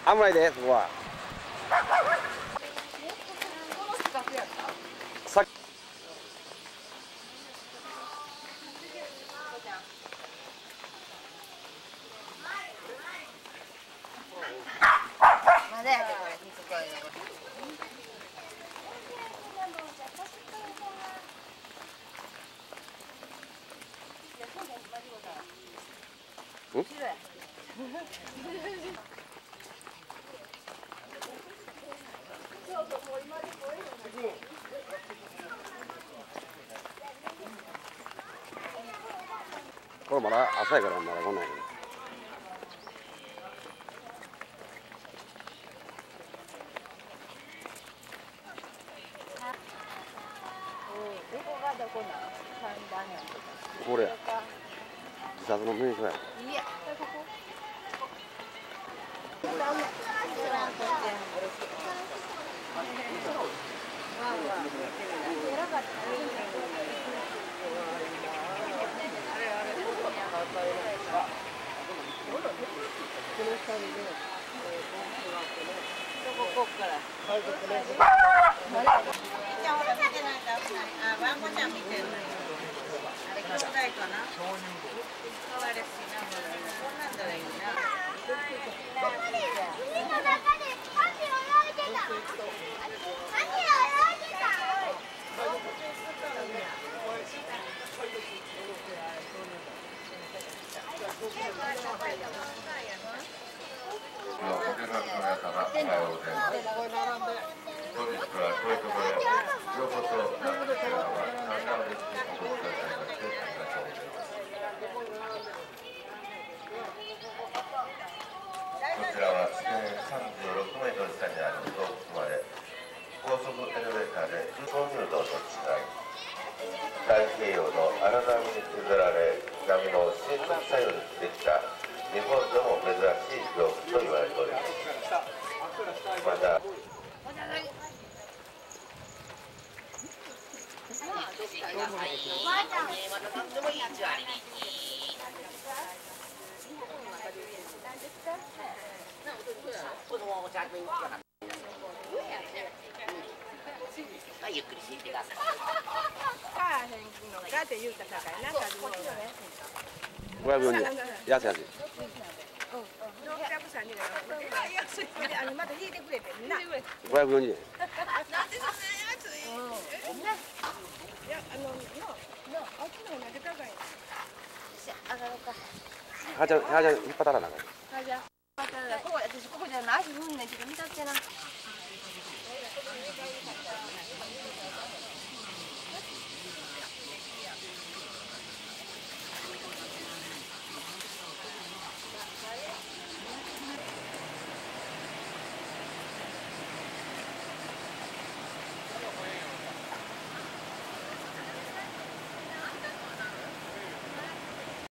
危ないで、そこは。さっき。これまだ浅いからまだ来ないけど。これや。自殺の名所や。いや。 太平洋の荒波に削られ、波の浸食作用にできた日本でも珍しい洞窟と言われております。またゆっくりしていってください。 540円。安い安い。540円。はちゃん引っ張らなあかん。 私ここじゃない足踏んねんけど見たってな。